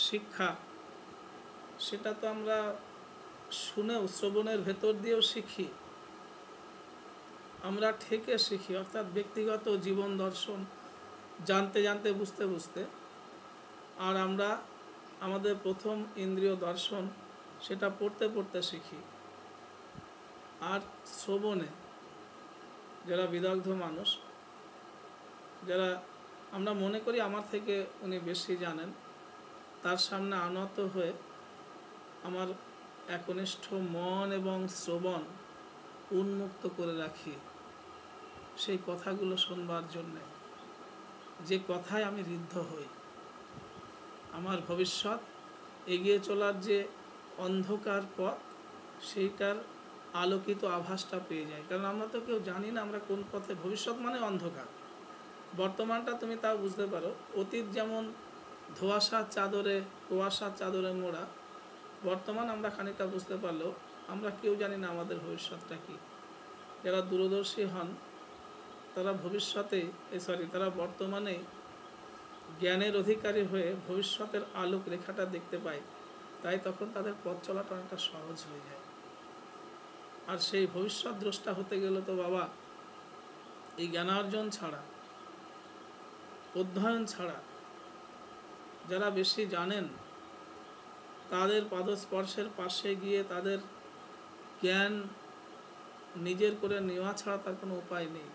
শিক্ষা সেটা তো আমরা শুনেও শ্রবণের ভেতর দিয়েও শিখি, আমরা ঠেকে শিখি, অর্থাৎ ব্যক্তিগত জীবন দর্শন জানতে জানতে বুঝতে বুঝতে। আর আমরা আমাদের প্রথম ইন্দ্রিয় দর্শন সেটা পড়তে পড়তে শিখি। আর শ্রবণে যারা বিদগ্ধ মানুষ, যারা আমরা মনে করি আমার থেকে উনি বেশি জানেন, তার সামনে আনত হয়ে আমার একনিষ্ঠ মন এবং শ্রবণ উন্মুক্ত করে রাখি সেই কথাগুলো শুনবার জন্যে, যে কথায় আমি ঋদ্ধ হই। আমার ভবিষ্যৎ এগিয়ে চলার যে অন্ধকার পথ সেইটার আলোকিত আভাসটা পেয়ে যাই। কারণ আমরা তো কেউ জানি না আমরা কোন পথে, ভবিষ্যৎ মানে অন্ধকার। বর্তমানটা তুমি তাও বুঝতে পারো, অতীত যেমন ধোঁয়াশার চাদরে কুয়াশার চাদরে মোড়া, বর্তমান আমরা খানিকটা বুঝতে পারলেও আমরা কেউ জানি না আমাদের ভবিষ্যৎটা কী। যারা দূরদর্শী হন তারা তারা বর্তমানে জ্ঞানের অধিকারী হয়ে ভবিষ্যতের আলোক রেখাটা দেখতে পায়, তাই তখন তাদের পথ চলাটা অনেকটা সহজ হয়ে যায়। আর সেই ভবিষ্যৎ দ্রষ্টা হতে গেলে তো বাবা এই জ্ঞানার্জন ছাড়া, অধ্যয়ন ছাড়া, যারা বেশি জানেন তাদের পাদস্পর্শের পাশে গিয়ে তাদের জ্ঞান নিজের করে নেওয়া ছাড়া তার কোনো উপায় নেই।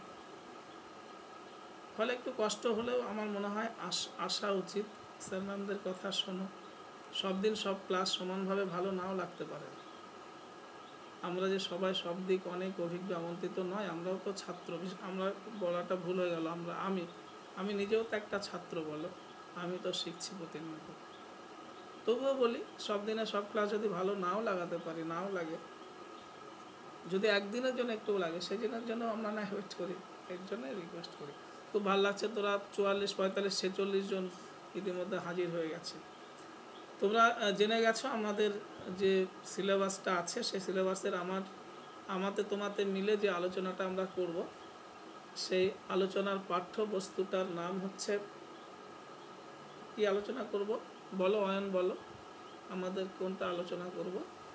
ফলে একটু কষ্ট হলেও আমার মনে হয় আসা উচিত। স্যার ম্যামদের কথা শোনো। সব দিন সব ক্লাস সমানভাবে ভালো নাও লাগতে পারে। আমরা যে সবাই সব দিক অনেক অভিজ্ঞ আমন্ত্রিত নয়, আমরাও তো ছাত্র। আমরা বলাটা ভুল হয়ে গেল, আমি নিজেও তো একটা ছাত্র, বলো, আমি তো শিখছি প্রতিনিয়ত। তবুও বলি, সব দিনে সব ক্লাস যদি ভালো নাও লাগাতে পারি, নাও লাগে, যদি একদিনের জন্য একটু লাগে, সেদিনের জন্য আমরা না ওয়েট করি, এর জন্য রিকোয়েস্ট করি। খুব ভালো লাগছে, তোরা 44, 45, 46 জন ইতিমধ্যে হাজির হয়ে গেছে। তোমরা জেনে গেছো আমাদের যে সিলেবাসটা আছে, সেই সিলেবাসের আমাতে তোমাতে মিলে যে আলোচনাটা আমরা করব, সেই আলোচনার পাঠ্যবস্তুটার নাম হচ্ছে, কি আলোচনা করব বলো অয়ন, বলো আমাদের কোনটা আলোচনা করব,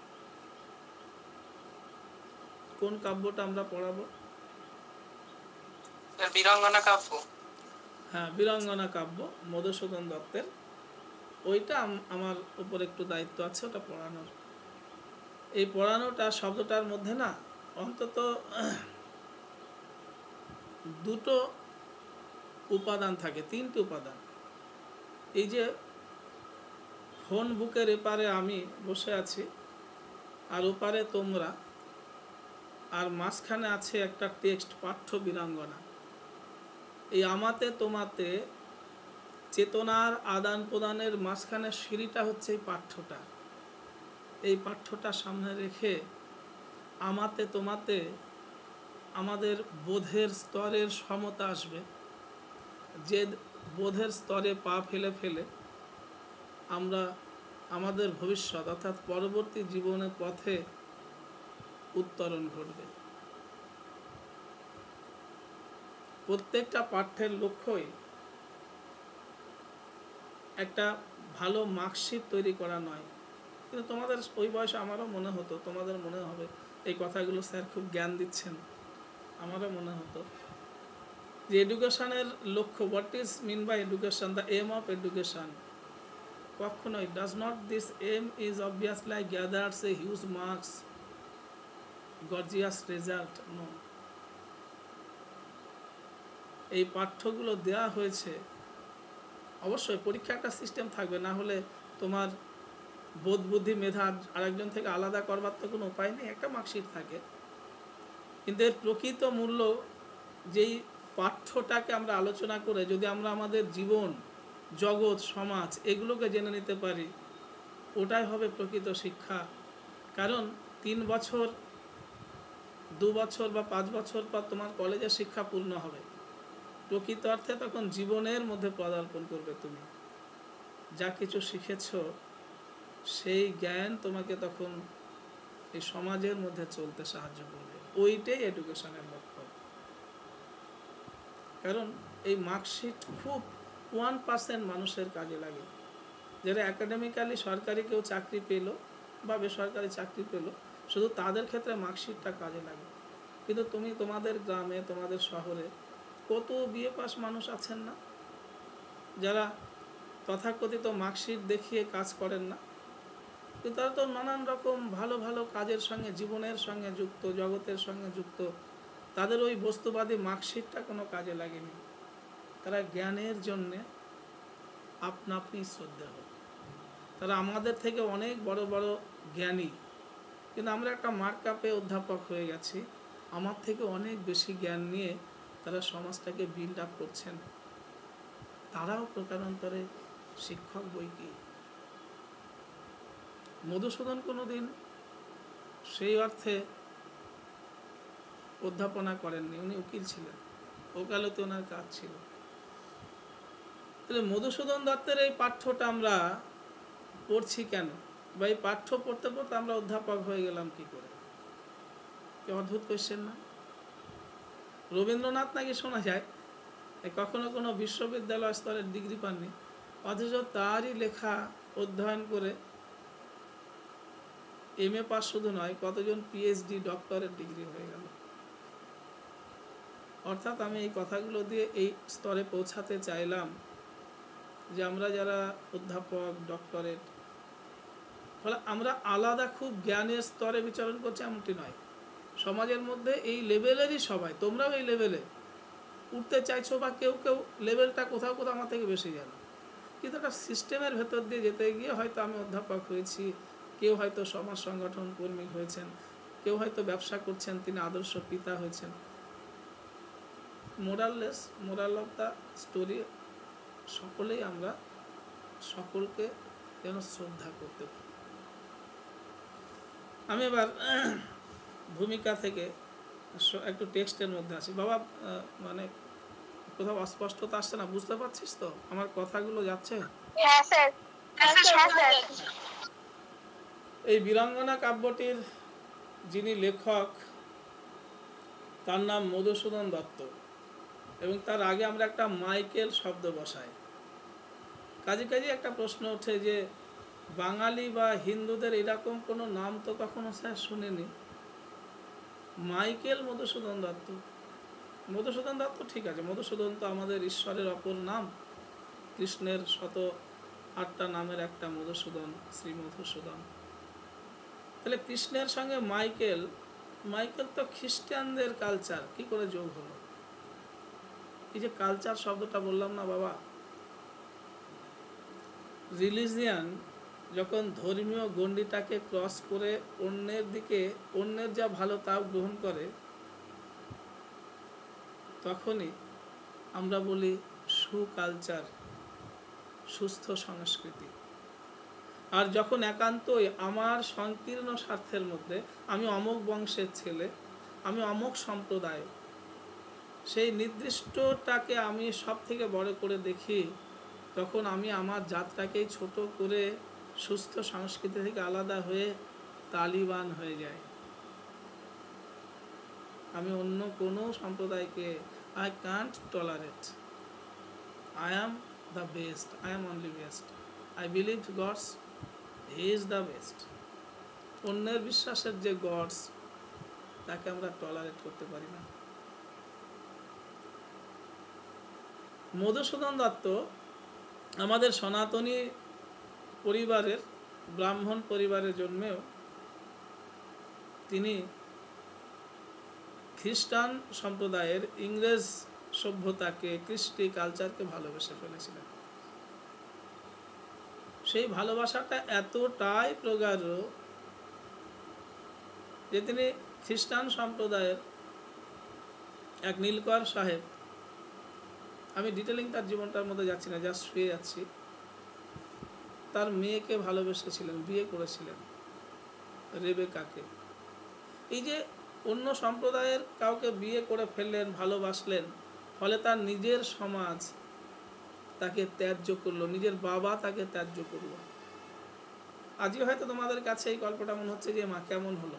কোন কাব্যটা আমরা পড়াবো? বীরাঙ্গনা কাব্য। হ্যাঁ, বীরাঙ্গনা কাব্য মধুসূদন দত্তের। ওইটা আমার উপর একটু দায়িত্ব আছে, ওটা পড়ানোর। এই পড়ানোটা শব্দটার মধ্যে না অন্তত দুটো উপাদান থাকে, তিনটি উপাদান। এই যে ফোন বুকের এপারে আমি বসে আছি, আর ওপারে তোমরা, আর মাঝখানে আছে একটা টেক্সট, পাঠ্য বীরাঙ্গনা। এই আমাতে তোমাতে চেতনার আদান প্রদানের মাঝখানে সিঁড়িটা হচ্ছে এই পাঠ্যটা। এই পাঠ্যটা সামনে রেখে আমাতে তোমাতে আমাদের বোধের স্তরের সমতা আসবে। যে বোধের স্তরে পা ফেলে ফেলে আমরা আমাদের ভবিষ্যৎ অর্থাৎ পরবর্তী জীবনের পথে উত্তরণ ঘটবে। প্রত্যেকটা পাঠ্যের লক্ষ্যই একটা ভালো মার্কশিট তৈরি করা নয়। কিন্তু তোমাদের ওই বয়সে আমারও মনে হতো, তোমাদের মনে হবে এই কথাগুলো স্যার খুব জ্ঞান দিচ্ছেন, আমারও মনে হতো যে এডুকেশনের লক্ষ্য, what is mean by education, the aim of education, কখনোই does not this aim is obviously gathers a huge marks, gorgeous result, no. এই পাঠ্যগুলো দেওয়া হয়েছে, অবশ্যই পরীক্ষা একটা সিস্টেম থাকবে, না হলে তোমার বোধ বুদ্ধি মেধা আরেকজন থেকে আলাদা করবার তো কোনো উপায় নেই, একটা মার্কশিট থাকে। কিন্তু এর প্রকৃত মূল্য, যেই পাঠ্যটাকে আমরা আলোচনা করে যদি আমরা আমাদের জীবন, জগৎ, সমাজ এগুলোকে জেনে নিতে পারি, ওটাই হবে প্রকৃত শিক্ষা। কারণ 3 বছর, 2 বছর বা 5 বছর পর তোমার কলেজের শিক্ষা পূর্ণ হবে। প্রকৃত অর্থে তখন জীবনের মধ্যে পদার্পণ করবে। তুমি যা কিছু শিখেছ সেই জ্ঞান তোমাকে তখন এই সমাজের মধ্যে চলতে সাহায্য করবে। ওইটাই এডুকেশনের লক্ষ্য। কারণ এই মার্কশিট খুব 1% মানুষের কাজে লাগে, যারা একাডেমিক্যালি সরকারি কেউ চাকরি পেলো বা বেসরকারি চাকরি পেলো, শুধু তাদের ক্ষেত্রে মার্কশিটটা কাজে লাগে। কিন্তু তুমি তোমাদের গ্রামে, তোমাদের শহরে কত বিএ পাস মানুষ আছেন না, যারা তথাকথিত মার্কশিট দেখিয়ে কাজ করেন না, কিন্তু তারা তো নানান রকম ভালো ভালো কাজের সঙ্গে, জীবনের সঙ্গে যুক্ত, জগতের সঙ্গে যুক্ত। তাদের ওই বস্তুবাদী মার্কশিটটা কোনো কাজে লাগেনি। তারা জ্ঞানের জন্যে আপনা আপনি শ্রদ্ধেয়। তারা আমাদের থেকে অনেক বড় বড় জ্ঞানী, কিন্তু আমরা একটা মার্কআপে অধ্যাপক হয়ে গেছি। আমার থেকে অনেক বেশি জ্ঞান নিয়ে তারা সমাজটাকে বিল্ড আপ করছেন। তারাও প্রকারান্তরে শিক্ষক বই কি। মধুসূদন কোনোদিন সেই অর্থে অধ্যাপনা করেননি, উনি উকিল ছিলেন, ওকালতি ওনার কাজ ছিল। তাহলে মধুসূদন দত্তের এই পাঠ্যটা আমরা পড়ছি কেন, বা এই পাঠ্য পড়তে পড়তে আমরা অধ্যাপক হয়ে গেলাম কি করে? কি অদ্ভুত কোয়েশ্চেন না? রবীন্দ্রনাথ নাকি শোনা যায় কখনো কোনো বিশ্ববিদ্যালয় স্তরের ডিগ্রি পাননি, অথচ তারই লেখা অধ্যয়ন করে এমএ পাস শুধু নয়, কতজন পিএইচডি, ডক্টরেট ডিগ্রি হয়ে গেল। অর্থাৎ আমি এই কথাগুলো দিয়ে এই স্তরে পৌঁছাতে চাইলাম যে আমরা যারা অধ্যাপক, ডক্টরেট, ফলে আমরা আলাদা খুব জ্ঞানের স্তরে বিচরণ করছি এমনটি নয়। সমাজের মধ্যে এই লেভেলেরই সবাই, তোমরাও এই লেভেলে উঠতে চাইছো, বা কেউ কেউ লেভেলটা কোথাও কোথাও আমার থেকে বেশি জানো, কিন্তু একটা সিস্টেমের ভেতর দিয়ে যেতে গিয়ে হয়তো আমি অধ্যাপক হয়েছি, কেউ হয়তো সমাজ সংগঠন কর্মী হয়েছেন, কেউ হয়তো ব্যবসা করছেন, তিনি আদর্শ পিতা হয়েছেন। মোরাল অফ দ্য স্টোরি, সকলেই আমরা সকলকে যেন শ্রদ্ধা করতে পারি। আমি এবার ভূমিকা থেকে একটু টেক্সটের মধ্যে আছি। বাবা, মানে কোথাও অস্পষ্টতা আসছে না? বুঝতে পারছিস তো আমার কথাগুলো যাচ্ছে? হ্যাঁ স্যার। এই বীরাঙ্গনা কাব্যটির যিনি লেখক, তার নাম মধুসূদন দত্ত, এবং তার আগে আমরা একটা মাইকেল শব্দ বসাই। কাজে কাজে একটা প্রশ্ন ওঠে যে বাঙালি বা হিন্দুদের এরকম কোনো নাম তো কখনো স্যার শুনিনি, মাইকেল মধুসূদন দত্ত। মধুসূদন দত্ত ঠিক আছে, মধুসূদন তো আমাদের ঈশ্বরের অপর নাম, কৃষ্ণের 108টা নামের একটা মধুসূদন, শ্রী মধুসূদন। তাহলে কৃষ্ণের সঙ্গে মাইকেল, মাইকেল তো খ্রিস্টানদের কালচার, কি করে যোগ হলো? এই যে কালচার শব্দটা বললাম না বাবা, রিলিজিয়ান যখন ধর্মীয় গণ্ডিটাকে ক্রস করে অন্যের দিকে, অন্যের যা ভালো তাও গ্রহণ করে, তখনই আমরা বলি সুকালচার, সুস্থ সংস্কৃতি। আর যখন একান্তই আমার সংকীর্ণ স্বার্থের মধ্যে, আমি অমুক বংশের ছেলে, আমি অমুক সম্প্রদায়, সেই নির্দিষ্টটাকে আমি সব থেকে বড় করে দেখি, তখন আমি আমার জাতটাকেই ছোট করে সুস্থ সংস্কৃতি থেকে আলাদা হয়ে তালিবান হয়ে যাই। আমি অন্য কোনো সম্প্রদায়কে I can't tolerate. I am the best. I am only best. I believe God's, He is the best. অন্যের বিশ্বাসের যে গডস, তাকে আমরা টলারেট করতে পারি না। মধুসূদন দত্ত আমাদের সনাতনী পরিবারের, ব্রাহ্মণ পরিবারের জন্মেও তিনি খ্রিস্টান সম্প্রদায়ের ইংরেজ সভ্যতাকে, কৃষ্টি কালচারকে ভালোবেসে ফেলেছিলেন। সেই ভালোবাসাটা এতটাই প্রগাঢ় যে তিনি খ্রিস্টান সম্প্রদায়ের এক নীলকর সাহেব, আমি ডিটেলিং তার জীবনটার মধ্যে যাচ্ছি না, জাস্ট শুয়ে যাচ্ছি, তার মেয়েকে ভালোবেসেছিলেন, বিয়ে করেছিলেন, রেবেকাকে। এই যে অন্য সম্প্রদায়ের কাউকে বিয়ে করে ফেললেন, ভালোবাসলেন, ফলে তার নিজের সমাজ তাকে ত্যায্য করলো, নিজের বাবা তাকে ত্যায্য করলো। আজকে হয়তো তোমাদের কাছে এই গল্পটা মনে হচ্ছে যে মা কেমন হলো,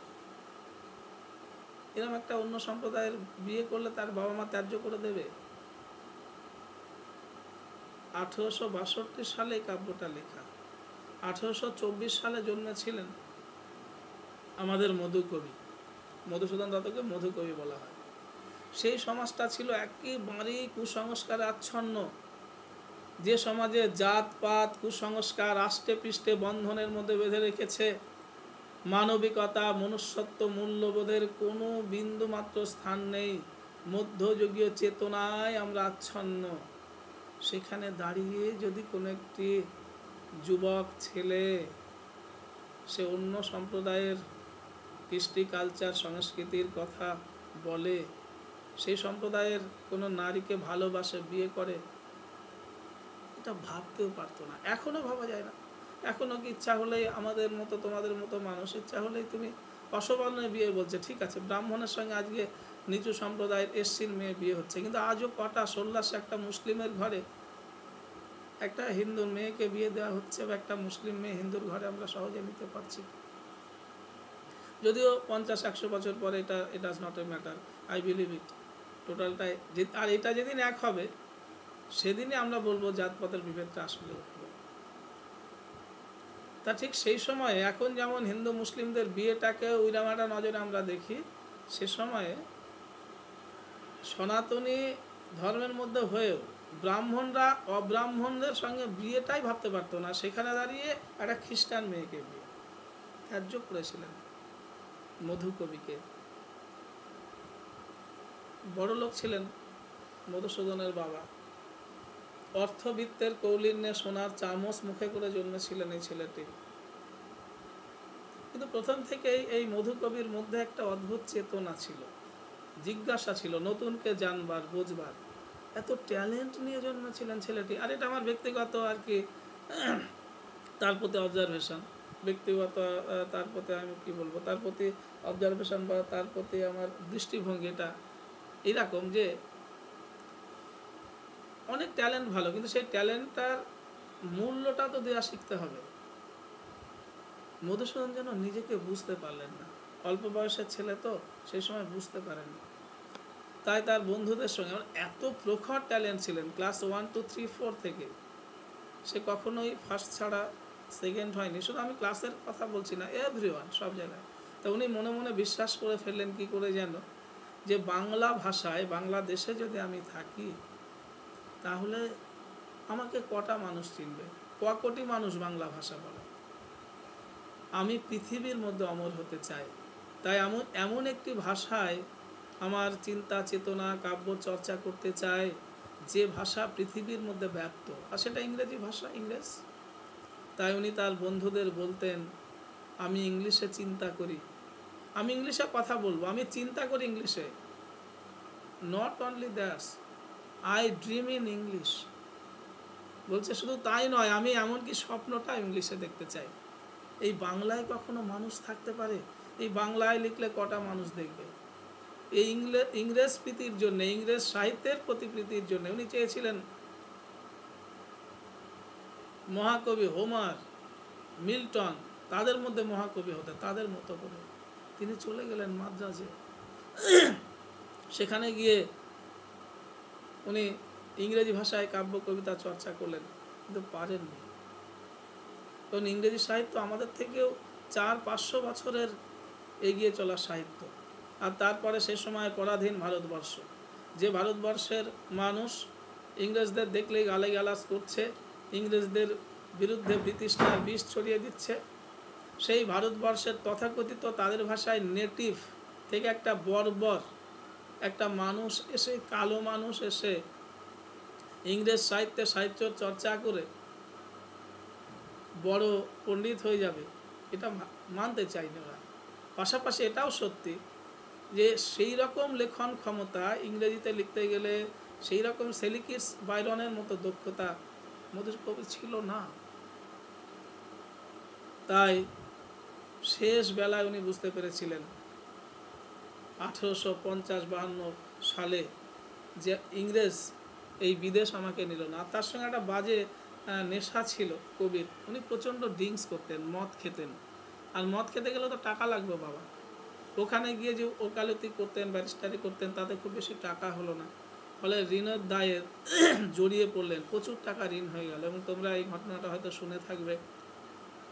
এরকম একটা অন্য সম্প্রদায়ের বিয়ে করলে তার বাবা মা ত্যায্য করে দেবে। 1862 সালে কাব্যটা লেখা, 1824 সালে জন্মেছিলেন আমাদের মধুকবি, মধুসূদন দত্তকে মধুকবি বলা হয়। সেই সমাজটা ছিল একেবারেই কুসংস্কারে আচ্ছন্ন, যে সমাজে জাতপাত কুসংস্কার আষ্টে পৃষ্ঠে বন্ধনের মধ্যে বেঁধে রেখেছে, মানবিকতা মনুষ্যত্ব মূল্যবোধের কোনো বিন্দু মাত্র স্থান নেই, মধ্যযুগীয় চেতনায় আমরা আচ্ছন্ন। সেখানে দাঁড়িয়ে যদি কোনো একটি যুবক ছেলে সে অন্য সম্প্রদায়ের কৃষ্টি কালচার সংস্কৃতির কথা বলে, সেই সম্প্রদায়ের কোনো নারীকে ভালোবাসে, বিয়ে করে, এটা ভাবতেও পারতো না। এখনও ভাবা যায় না। এখনও কি ইচ্ছা হলেই আমাদের মতো তোমাদের মতো মানুষ ইচ্ছা হলেই তুমি অসবর্ণের বিয়ে বলছে, ঠিক আছে, ব্রাহ্মণের সঙ্গে আজকে নিচু সম্প্রদায়ের এসসির মেয়ে বিয়ে হচ্ছে, কিন্তু আজও কটা সল্লাসে একটা মুসলিমের ঘরে একটা হিন্দুর মেয়েকে বিয়ে দেওয়া হচ্ছে, বা একটা মুসলিম মেয়ে হিন্দুর ঘরে আমরা সহজে নিতে পারছি। যদিও 50-100 বছর পরে এটা does not a matter, I believe it টোটালটাই। আর এটা যেদিন এক হবে সেদিনই আমরা বলবো জাতপাতের বিভেদটা আসলে উঠল। তা ঠিক সেই সময়ে এখন যেমন হিন্দু মুসলিমদের বিয়েটাকে উইরামাটা নজরে আমরা দেখি, সে সময়ে সনাতনী ধর্মের মধ্যে হয়েও ব্রাহ্মণরা অব্রাহ্মণদের সঙ্গে বিয়েটাই ভাবতে পারতো না। সেখানে দাঁড়িয়ে একটা খ্রিস্টান মেয়েকে বিয়ে ত্যায্য করেছিলেন মধুকবিকে। বড় লোক ছিলেন মধুসূদনের বাবা, অর্থবিত্তের কৌলিন্যে সোনার চামচ মুখে করে জন্মেছিলেন এই ছেলেটি। কিন্তু প্রথম থেকেই এই মধুকবির মধ্যে একটা অদ্ভুত চেতনা ছিল, জিজ্ঞাসা ছিল, নতুনকে জানবার বুঝবার। এত ট্যালেন্ট নিয়ে জন্মেছিলেন ছেলেটি। আর এটা আমার ব্যক্তিগত আর কি তার প্রতি অবজারভেশন, ব্যক্তিগত তার প্রতি আমি কি বলবো, তার প্রতি অবজারভেশন বা তার প্রতি আমার দৃষ্টিভঙ্গি এটা এরকম যে অনেক ট্যালেন্ট ভালো, কিন্তু সেই ট্যালেন্টটার মূল্যটা তো দেওয়া শিখতে হবে। মধুসূদন যেন নিজেকে বুঝতে পারলেন না, অল্প বয়সের ছেলে তো সেই সময় বুঝতে পারেননি। তাই তার বন্ধুদের সঙ্গে এত প্রখর ট্যালেন্ট ছিলেন, ক্লাস 1, 2, 3, 4 থেকে সে কখনোই ফার্স্ট ছাড়া সেকেন্ড হয়নি। শুধু আমি ক্লাসের কথা বলছি না, এভরিওয়ান, সব জায়গায়। তা উনি মনে মনে বিশ্বাস করে ফেললেন কি করে যেন, যে বাংলা ভাষায় বাংলাদেশে যদি আমি থাকি তাহলে আমাকে কটা মানুষ চিনবে, কোটি মানুষ বাংলা ভাষা বলে। আমি পৃথিবীর মধ্যে অমর হতে চাই, তাই এমন একটি ভাষায় আমার চিন্তা চেতনা কাব্য চর্চা করতে চাই যে ভাষা পৃথিবীর মধ্যে ব্যাপ্ত, আর সেটা ইংরেজি ভাষা, ইংরেজ। তাই উনি তার বন্ধুদের বলতেন, আমি ইংলিশে চিন্তা করি, আমি ইংলিশে কথা বলবো, আমি চিন্তা করি ইংলিশে। Not only that, I dream in English. বলছে শুধু তাই নয়, আমি এমনকি স্বপ্নটা ইংলিশে দেখতে চাই। এই বাংলায় কখনো মানুষ থাকতে পারে? এই বাংলায় লিখলে কটা মানুষ দেখবে? এই ইংরেজ প্রীতির জন্য, ইংরেজ সাহিত্যের প্রতি প্রীতির জন্য উনি চেয়েছিলেন মহাকবি হোমার, মিল্টন, তাদের মধ্যে মহাকবি হতে, তাদের মতো করে। তিনি চলে গেলেন মাদ্রাজে। সেখানে গিয়ে উনি ইংরেজি ভাষায় কাব্য কবিতা চর্চা করলেন, কিন্তু পারেননি। কারণ ইংরেজি সাহিত্য আমাদের থেকেও 400-500 বছরের এগিয়ে চলা সাহিত্য। আর তারপরে সে সময় পরাধীন ভারতবর্ষ, যে ভারতবর্ষের মানুষ ইংরেজদের দেখলেই গালাগালাজ করছে, ইংরেজদের বিরুদ্ধে ব্রিটিশরা বিষ ছড়িয়ে দিচ্ছে, সেই ভারতবর্ষের তথাকথিত তাদের ভাষায় নেটিভ থেকে একটা বর্বর একটা মানুষ এসে, কালো মানুষ এসে ইংরেজ সাহিত্যে সাহিত্য চর্চা করে বড় পণ্ডিত হয়ে যাবে, এটা মানতে চাইনি ওরা। পাশাপাশি এটাও সত্যি যে সেই রকম লেখন ক্ষমতা ইংরেজিতে লিখতে গেলে, সেই রকম সেলিকিস বাইরনের মতো দক্ষতা মধুকবি ছিল না। তাই শেষ বেলায় উনি বুঝতে পেরেছিলেন 1850-52 সালে যে ইংরেজ এই বিদেশ আমাকে নিল না। তার সঙ্গে একটা বাজে নেশা ছিল কবির, উনি প্রচণ্ড ড্রিঙ্কস করতেন, মদ খেতেন। আর মদ খেতে গেলে তো টাকা লাগবে বাবা। ওখানে গিয়ে যে ওকালতি করতেন, ব্যারিস্টারি করতেন, তাতে খুব বেশি টাকা হলো না, ফলে ঋণের দায়ে জড়িয়ে পড়লেন, প্রচুর টাকা ঋণ হয়ে গেল। এবং তোমরা এই ঘটনাটা হয়তো শুনে থাকবে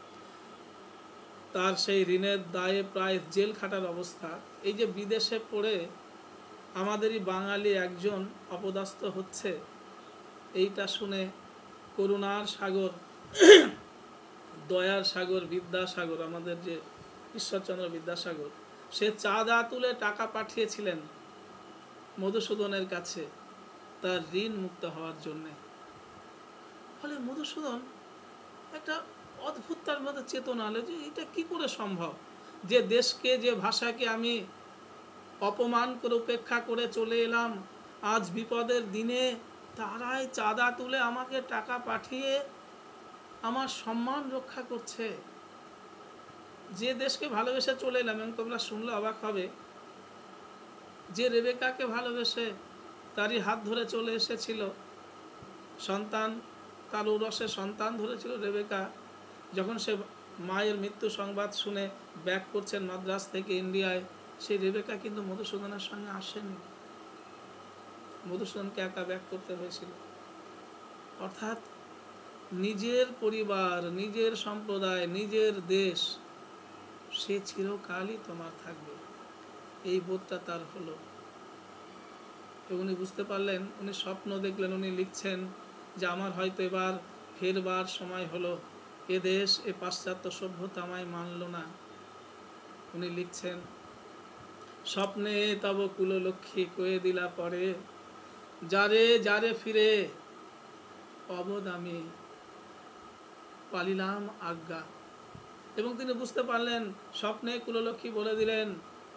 তার সেই ঋণের দায়ে প্রায় জেল খাটার অবস্থা। এই যে বিদেশে পড়ে আমাদেরই বাঙালি একজন অপদস্থ হচ্ছে, এইটা শুনে করুণার সাগর, দয়ার সাগর বিদ্যাসাগর, আমাদের যে ঈশ্বরচন্দ্র বিদ্যাসাগর, সে চাঁদা তুলে টাকা পাঠিয়েছিলেন মধুসূদনের কাছে তার ঋণ মুক্ত হওয়ার জন্যে। ফলে মধুসূদন একটা অদ্ভুত তার মধ্যে চেতনা হলো যে এটা কি করে সম্ভব, যে দেশকে, যে ভাষাকে আমি অপমান করে উপেক্ষা করে চলে এলাম, আজ বিপদের দিনে তারাই চাঁদা তুলে আমাকে টাকা পাঠিয়ে আমার সম্মান রক্ষা করছে। যে দেশকে ভালোবেসে চলে এলাম, এবং তোমরা শুনলে অবাক হবে, যে রেবেকাকে ভালোবেসে তারই হাত ধরে চলে এসেছিল, সন্তান, তার উরসে সন্তান ধরেছিল রেবেকা, যখন সে মায়ের মৃত্যু সংবাদ শুনে ব্যাক করছেন মাদ্রাজ থেকে ইন্ডিয়ায়, সেই রেবেকা কিন্তু মধুসূদনের সঙ্গে আসেনি, মধুসূদনকে একা ব্যাক করতে হয়েছিল। অর্থাৎ নিজের পরিবার, নিজের সম্প্রদায়, নিজের দেশ, সে চিরকালই তোমার থাকবে, এই বোধটা তার হলো। উনি বুঝতে পারলেন, উনি স্বপ্ন দেখলেন, উনি লিখছেন যে আমার হয়তো এবার ফেরবার সময় হলো, এ দেশ, এ পাশ্চাত্য সভ্যতা আমায় মানল না। উনি লিখছেন, স্বপ্নে তব কুললক্ষ্মী কয়ে দিলা পরে, যারে যারে ফিরে অবধ আমি পালিলাম আজ্ঞা। এবং তিনি বুঝতে পারলেন, স্বপ্নে কুললক্ষ্মী বলে দিলেন,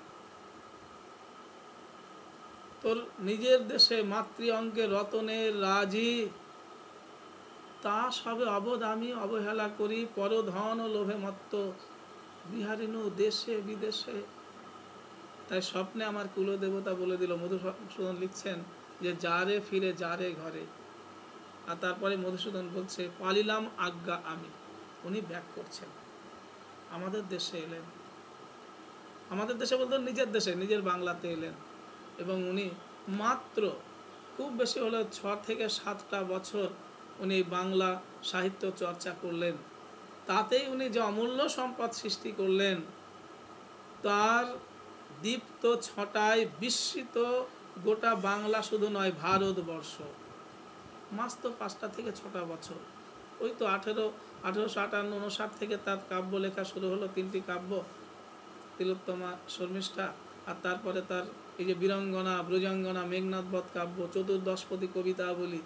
তোর নিজের দেশে মাতৃ অঙ্কে রতনের রাজি, তা সবে অবধ আমি অবহেলা করি, পরধন ও লোভে মত্ত বিহারিনু দেশে বিদেশে। তাই স্বপ্নে আমার কুলদেবতা বলে দিল। মধুসূদন লিখছেন যে যারে ফিরে যারে ঘরে, আর তারপরে মধুসূদন বলছে পালিলাম আজ্ঞা আমি। উনি ব্যাক করছেন, আমাদের দেশে এলেন, আমাদের দেশে বলতে নিজের দেশে, নিজের বাংলাতে এলেন, এবং উনি মাত্র খুব বেশি হলে 6 থেকে 7টা বছর উনি বাংলা সাহিত্য চর্চা করলেন। তাতেই উনি যে অমূল্য সম্পদ সৃষ্টি করলেন, তার দীপ্ত ছটায় বিস্মিত গোটা বাংলা শুধু নয়, ভারতবর্ষ। মাত্র 5টা থেকে 6টা বছর, ওই তো 1858-59 থেকে তার কাব্য লেখা শুরু হলো, 3টি কাব্য, তিলোত্তমা, শর্মিষ্ঠা, আর তারপরে তার এই যে বীরাঙ্গনা, ব্রজাঙ্গনা, মেঘনাদবধ কাব্য, চতুর্দশপদী কবিতাবলী,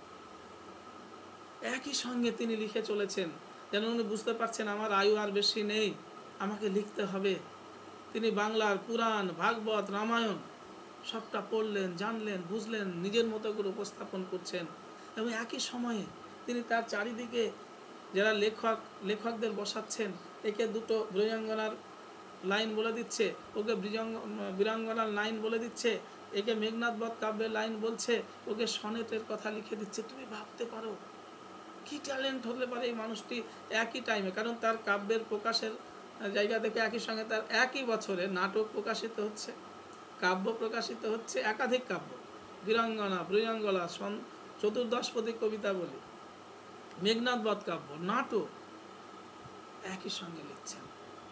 একই সঙ্গে তিনি লিখে চলেছেন। যেন উনি বুঝতে পারছেন আমার আয়ু আর বেশি নেই, আমাকে লিখতে হবে। তিনি বাংলার পুরাণ, ভাগবত, রামায়ণ সবটা পড়লেন, জানলেন, বুঝলেন, নিজের মতো করে উপস্থাপন করছেন। এবং একই সময়ে তিনি তার চারিদিকে যারা লেখকদের বসাচ্ছেন, একে দুটো ব্রজাঙ্গনার লাইন বলে দিচ্ছে, ওকে বীরাঙ্গনার লাইন বলে দিচ্ছে, একে মেঘনাদবধ কাব্যের লাইন বলছে, ওকে সনেটের কথা লিখে দিচ্ছে। তুমি ভাবতে পারো কি ট্যালেন্ট হতে পারে এই মানুষটি একই টাইমে। কারণ তার কাব্যের প্রকাশের জায়গা থেকে একই সঙ্গে তার একই বছরে নাটক প্রকাশিত হচ্ছে, কাব্য প্রকাশিত হচ্ছে, একাধিক কাব্য, বীরাঙ্গনা, ব্রজাঙ্গনা, চতুর্দশপদী কবিতা বলি, মেঘনাদবধ কাব্য, নাটক একই সঙ্গে লিখছেন।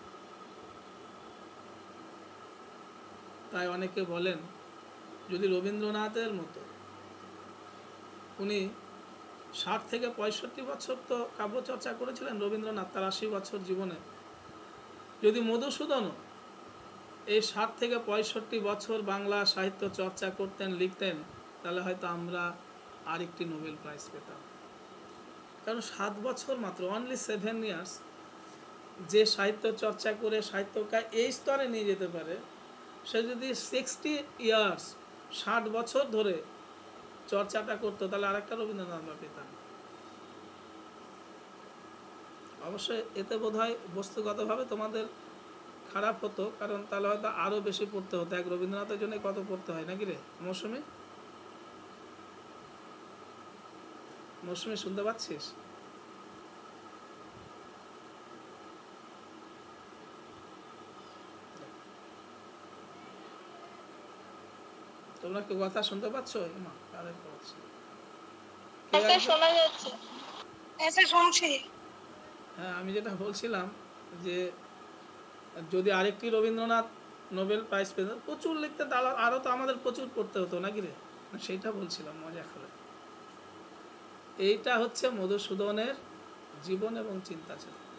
তাই অনেকে বলেন, যদি রবীন্দ্রনাথের মতো উনি 60 থেকে 65 বছর তো কাব্য চর্চা করেছিলেন রবীন্দ্রনাথ তার 80 বছর জীবনে, যদি মধুসূদনও এই 60 থেকে 65 বছর বাংলা সাহিত্য চর্চা করতেন, লিখতেন, তাহলে হয়তো আমরা আরেকটি নোবেল প্রাইজ পেতাম। কারণ 7 বছর মাত্র, অনলি 7 ইয়ার্স, যে সাহিত্য চর্চা করে সাহিত্যকে এই স্তরে নিয়ে যেতে পারে, সে যদি 60 ইয়ার্স, 60 বছর ধরে চর্চাটা করতো, তাহলে আরেকটা রবীন্দ্রনাথ আমরা পেতাম। অবশ্যই এতে বোধহয় বস্তুগতভাবে তোমাদের খারাপ হতো, কারণ তাহলে হয়তো আরও বেশি পড়তে হতো। এক রবীন্দ্রনাথের জন্য কত পড়তে হয় নাকি রে মৌসুমী? মৌসুমী শুনতে পাচ্ছিস? তোমরা কি কথা শুনতে পাচ্ছ? হ্যাঁ, আমি যেটা বলছিলাম যে যদি আরেকটি রবীন্দ্রনাথ নোবেল প্রাইজ পেত, প্রচুর লিখতে, আরও তো আমাদের প্রচুর পড়তে হতো নাকি রে? সেইটা বলছিলাম মজা করে। এইটা হচ্ছে মধুসূদনের জীবন এবং চিন্তা ছিল।